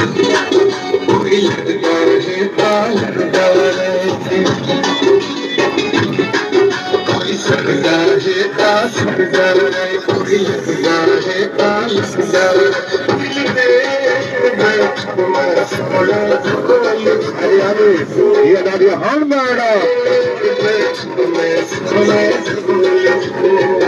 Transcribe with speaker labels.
Speaker 1: कोई लगता रहता लगता रहते कोई सकता रहता सकता रहे कोई लगता रहता लगता ये दादी हम